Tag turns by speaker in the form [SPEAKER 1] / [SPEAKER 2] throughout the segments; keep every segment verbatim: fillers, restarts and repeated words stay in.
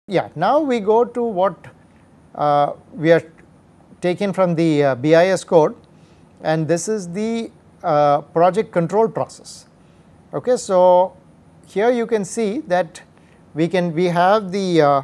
[SPEAKER 1] Yeah, now we go to what uh, we are taken from the uh, B I S code, and this is the uh, project control process. Okay, so here you can see that we can we have the uh,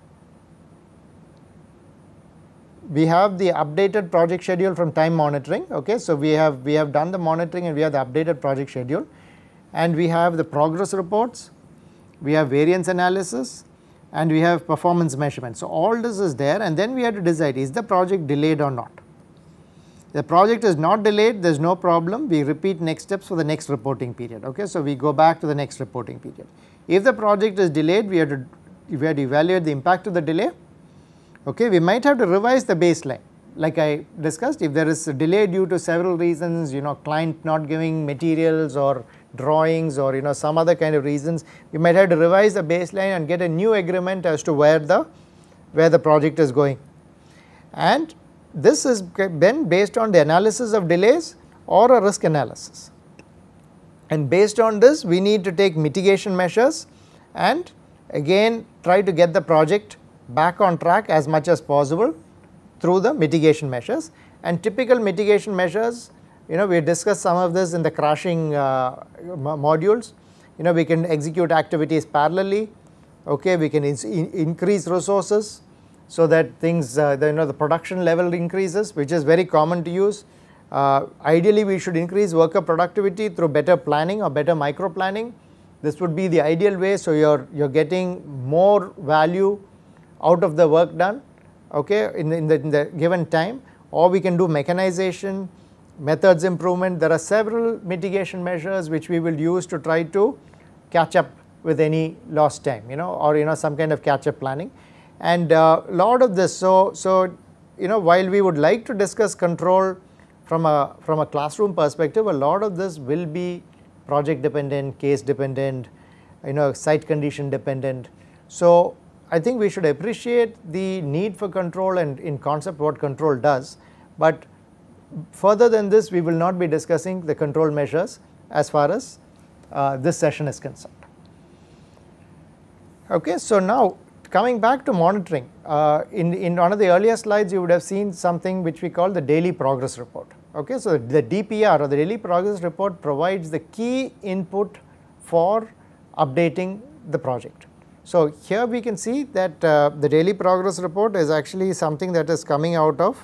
[SPEAKER 1] we have the updated project schedule from time monitoring. Okay, so we have we have done the monitoring and we have the updated project schedule, and we have the progress reports, we have variance analysis, and we have performance measurement. So all this is there, and then we have to decide, is the project delayed or not. The project is not delayed, there is no problem, we repeat next steps for the next reporting period. Okay, so we go back to the next reporting period. If the project is delayed, we have to we have to evaluate the impact of the delay. Okay, we might have to revise the baseline, like I discussed. If there is a delay due to several reasons, you know, client not giving materials or drawings or you know some other kind of reasons, we might have to revise the baseline and get a new agreement as to where the where the project is going. And this is then based on the analysis of delays or a risk analysis, and based on this we need to take mitigation measures and again try to get the project back on track as much as possible through the mitigation measures. And typical mitigation measures, you know, we discussed some of this in the crashing uh, modules. You know, we can execute activities parallelly. Okay, we can in increase resources so that things uh, the, you know the production level increases, which is very common to use. Uh, ideally we should increase worker productivity through better planning or better micro planning. This would be the ideal way, so you're you're getting more value out of the work done, okay, in the, in the, in the given time. Or we can do mechanization, methods improvement. There are several mitigation measures which we will use to try to catch up with any lost time, you know, or you know some kind of catch up planning. And a uh, lot of this, so so you know while we would like to discuss control from a from a classroom perspective, a lot of this will be project dependent, case dependent, you know, site condition dependent. So I think we should appreciate the need for control and in concept what control does, but further than this we will not be discussing the control measures as far as uh, this session is concerned. Okay, so now coming back to monitoring, uh, in, in one of the earlier slides you would have seen something which we call the daily progress report. Okay, so the D P R or the daily progress report provides the key input for updating the project. So here we can see that uh, the daily progress report is actually something that is coming out of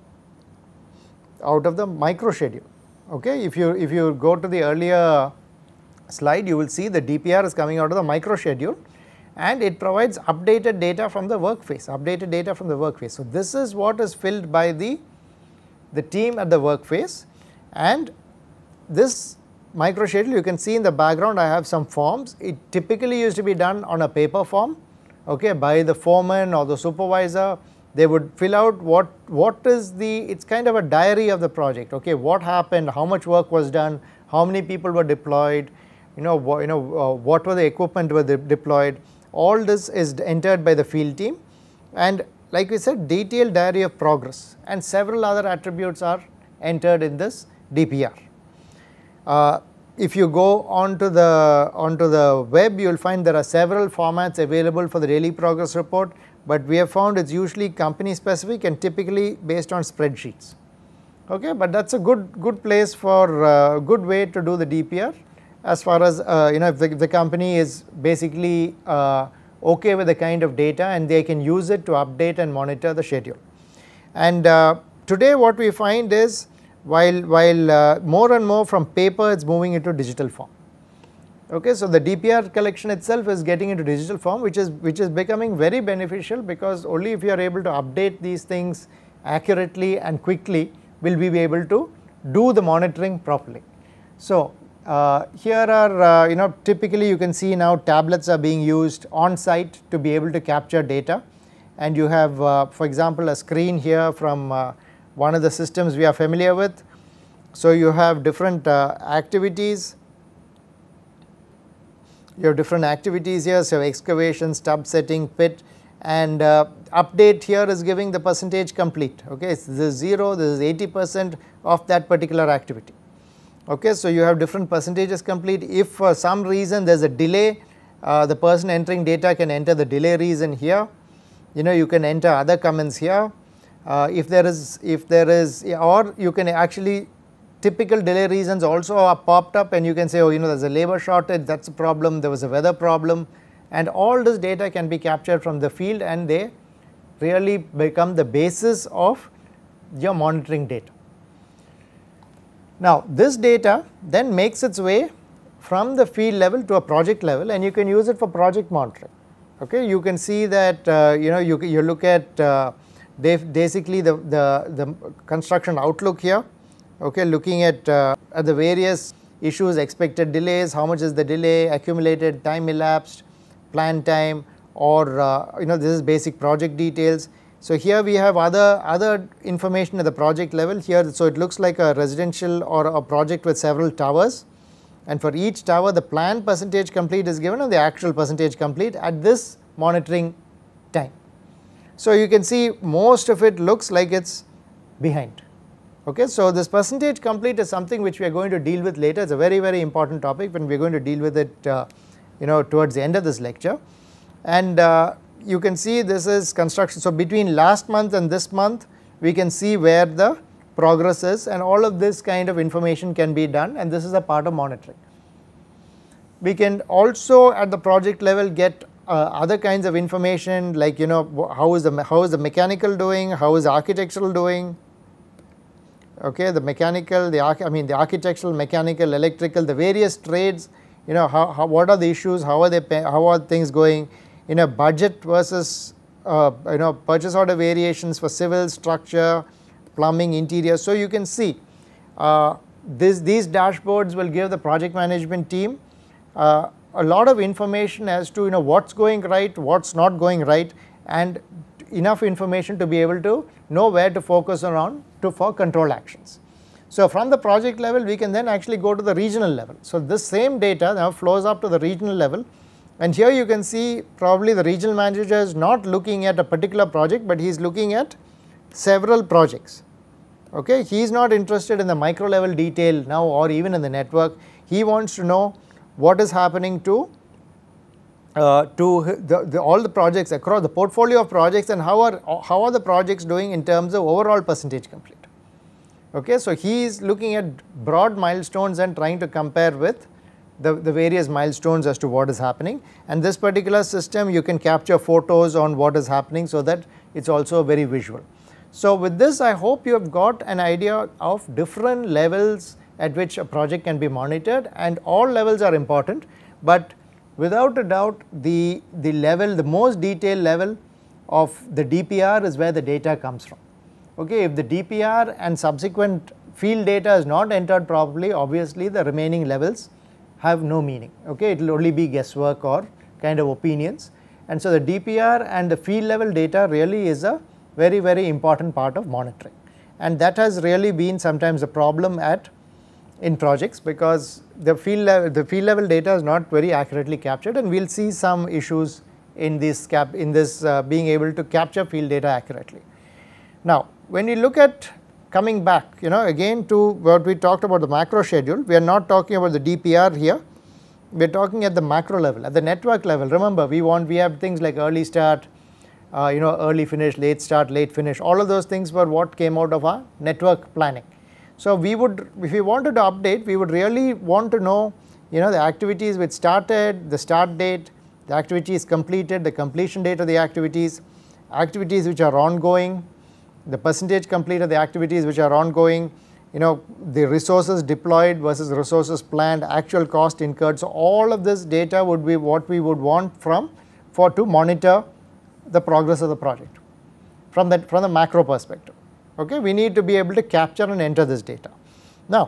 [SPEAKER 1] out of the micro schedule. Okay, if you if you go to the earlier slide, you will see the D P R is coming out of the micro schedule, and it provides updated data from the workface, updated data from the workface. So this is what is filled by the the team at the workface, and this micro schedule, you can see in the background I have some forms. It typically used to be done on a paper form, okay, by the foreman or the supervisor. They would fill out what what is the, it's kind of a diary of the project, okay, what happened, how much work was done, how many people were deployed, you know, wh you know uh, what were the equipment were de deployed. All this is entered by the field team, and like we said, detailed diary of progress and several other attributes are entered in this D P R. Uh, if you go onto the onto the web, you will find there are several formats available for the daily progress report, but we have found it's usually company specific and typically based on spreadsheets. Okay, but that's a good good place for uh, good way to do the D P R, as far as uh, you know if the, if the company is basically uh, okay with the kind of data and they can use it to update and monitor the schedule. And uh, today what we find is, while while uh, more and more from paper it's moving into digital form. Okay, so the D P R collection itself is getting into digital form, which is which is becoming very beneficial, because only if you are able to update these things accurately and quickly will we be able to do the monitoring properly. So uh, here are uh, you know typically you can see now tablets are being used on site to be able to capture data, and you have uh, for example a screen here from uh, one of the systems we are familiar with. So you have different uh, activities, you have different activities here, so excavation, stub setting, pit, and uh, update here is giving the percentage complete. Okay, this is zero, this is eighty percent of that particular activity. Okay, so you have different percentages complete. If for some reason there is a delay, uh, the person entering data can enter the delay reason here, you know you can enter other comments here, uh, if there is if there is or you can actually typical delay reasons also are popped up, and you can say, oh, you know there is a labor shortage, that is a problem, there was a weather problem, and all this data can be captured from the field, and they really become the basis of your monitoring data. Now this data then makes its way from the field level to a project level, and you can use it for project monitoring. Okay, you can see that uh, you know you, you look at uh, basically the, the, the construction outlook here, okay, looking at, uh, at the various issues, expected delays, how much is the delay, accumulated time elapsed, plan time, or uh, you know this is basic project details. So here we have other other information at the project level here. So it looks like a residential or a project with several towers, and for each tower the planned percentage complete is given and the actual percentage complete at this monitoring time. So you can see most of it looks like it is behind. Okay, so this percentage complete is something which we are going to deal with later. It is a very very important topic, and we are going to deal with it uh, you know towards the end of this lecture. And uh, you can see this is construction. So between last month and this month we can see where the progress is, and all of this kind of information can be done, and this is a part of monitoring. We can also at the project level get uh, other kinds of information, like you know how is the how is the mechanical doing, how is the architectural doing. Okay, the mechanical, the I mean the architectural, mechanical, electrical, the various trades, you know how, how what are the issues, how are they pay, how are things going, you know budget versus uh, you know purchase order variations for civil, structure, plumbing, interior. So you can see uh, this, these dashboards will give the project management team uh, a lot of information as to you know what's going right, what's not going right, and enough information to be able to know where to focus around to for control actions. So from the project level we can then actually go to the regional level. So this same data now flows up to the regional level, and here you can see probably the regional manager is not looking at a particular project, but he is looking at several projects. Okay, he is not interested in the micro level detail now or even in the network. He wants to know what is happening to uh, to the, the, all the projects across the portfolio of projects, and how are how are the projects doing in terms of overall percentage complete. Okay, so he is looking at broad milestones and trying to compare with the, the various milestones as to what is happening, and this particular system you can capture photos on what is happening, so that it is also very visual. So with this I hope you have got an idea of different levels at which a project can be monitored, and all levels are important, but without a doubt the, the level, the most detailed level of the D P R is where the data comes from. Okay, if the D P R and subsequent field data is not entered properly, obviously the remaining levels have no meaning. Okay, it will only be guesswork or kind of opinions, and so the D P R and the field level data really is a very very important part of monitoring, and that has really been sometimes a problem at in projects, because the field level, the field level data is not very accurately captured, and we will see some issues in this cap in this uh, being able to capture field data accurately. Now when you look at coming back you know again to what we talked about the macro schedule, we are not talking about the D P R here, we are talking at the macro level, at the network level. Remember we want we have things like early start, uh, you know early finish, late start, late finish, all of those things were what came out of our network planning. So we would, if we wanted to update, we would really want to know you know the activities which started, the start date, the activities completed, the completion date of the activities, activities which are ongoing, the percentage complete of the activities which are ongoing, you know the resources deployed versus resources planned, actual cost incurred. So all of this data would be what we would want from for to monitor the progress of the project from that from the macro perspective. Okay, we need to be able to capture and enter this data. Now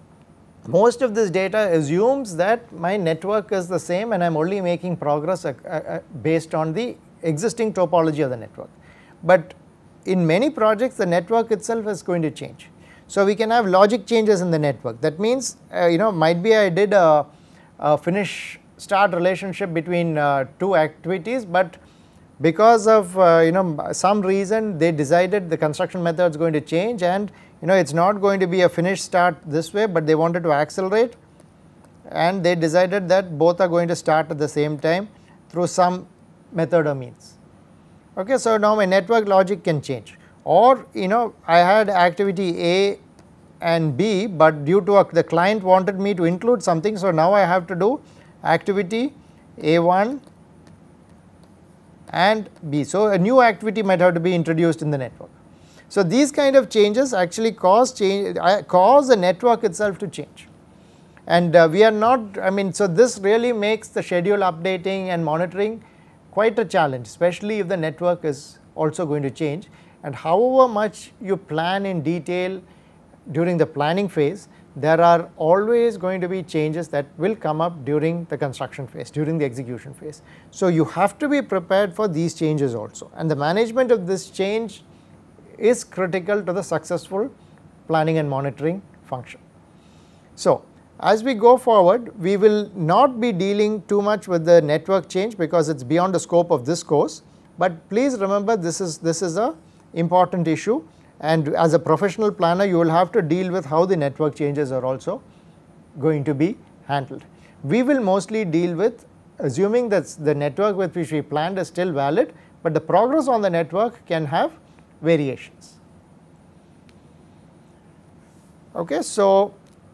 [SPEAKER 1] most of this data assumes that my network is the same and I am only making progress uh, uh, based on the existing topology of the network, but in many projects the network itself is going to change. So we can have logic changes in the network. That means uh, you know might be I did a, a finish start relationship between uh, two activities, but because of uh, you know some reason they decided the construction method is going to change, and you know it is not going to be a finish start this way, but they wanted to accelerate, and they decided that both are going to start at the same time through some method or means. Okay, so now my network logic can change, or you know I had activity A and B, but due to a, the client wanted me to include something, so now I have to do activity A one and B. So a new activity might have to be introduced in the network. So these kind of changes actually cause change, uh, cause the network itself to change, and uh, we are not, I mean, so this really makes the schedule updating and monitoring quite a challenge, especially if the network is also going to change. And however much you plan in detail during the planning phase, there are always going to be changes that will come up during the construction phase, during the execution phase. So you have to be prepared for these changes also, and the management of this change is critical to the successful planning and monitoring function. So as we go forward, we will not be dealing too much with the network change because it is beyond the scope of this course, but please remember this is this is a important issue, and as a professional planner you will have to deal with how the network changes are also going to be handled. We will mostly deal with assuming that the network with which we planned is still valid, but the progress on the network can have variations. Okay, so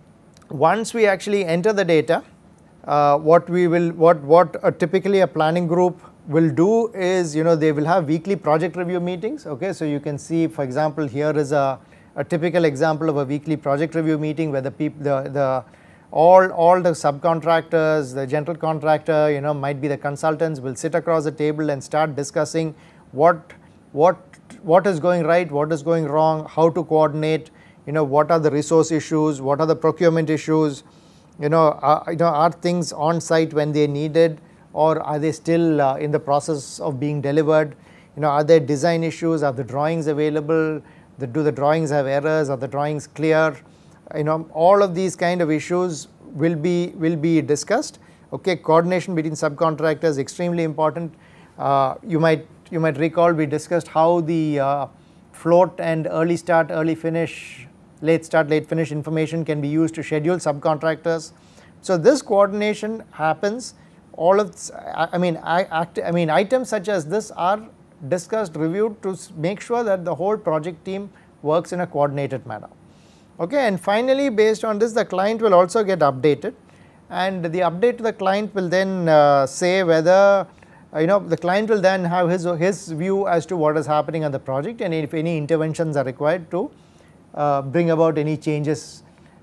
[SPEAKER 1] once we actually enter the data, uh, what we will what what a typically a planning group will do is, you know, they will have weekly project review meetings. Okay, so you can see, for example, here is a, a typical example of a weekly project review meeting where the people the the all all the subcontractors, the general contractor, you know, might be the consultants, will sit across the table and start discussing what what what is going right, what is going wrong, how to coordinate, you know, what are the resource issues, what are the procurement issues, you know, are, you know, are things on site when they needed, or are they still uh, in the process of being delivered, you know, are there design issues, are the drawings available, the, do the drawings have errors, are the drawings clear, you know, all of these kind of issues will be will be discussed. Okay, coordination between subcontractors is extremely important. Uh, you might you might recall we discussed how the uh, float and early start, early finish, late start, late finish information can be used to schedule subcontractors. So this coordination happens. All of this, I mean, I, act, I mean, items such as this are discussed, reviewed to make sure that the whole project team works in a coordinated manner. Okay, and finally, based on this, the client will also get updated, and the update to the client will then uh, say whether, uh, you know, the client will then have his his view as to what is happening on the project, and if any interventions are required to uh, bring about any changes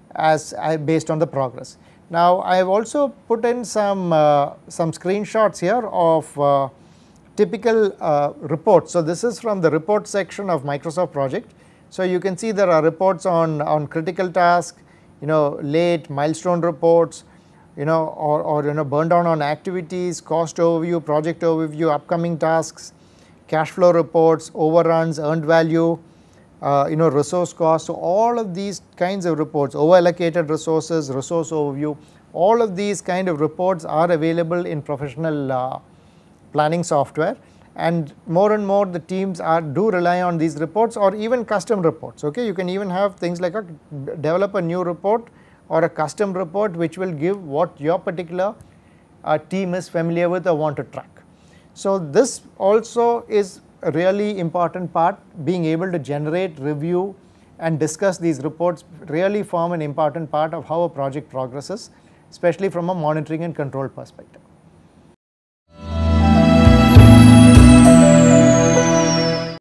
[SPEAKER 1] as uh, based on the progress. Now, I have also put in some uh, some screenshots here of uh, typical uh, reports. So this is from the report section of Microsoft project. So you can see there are reports on on critical task, you know, late milestone reports, you know, or, or you know, burn down on activities, cost overview, project overview, upcoming tasks, cash flow reports, overruns, earned value, uh, you know, resource cost. So all of these kinds of reports, over allocated resources, resource overview, all of these kind of reports are available in professional uh, planning software, and more and more the teams are do rely on these reports or even custom reports. Okay, you can even have things like a develop a new report or a custom report which will give what your particular uh, team is familiar with or want to track. So this also is a really important part. Being able to generate, review and discuss these reports really form an important part of how a project progresses, especially from a monitoring and control perspective.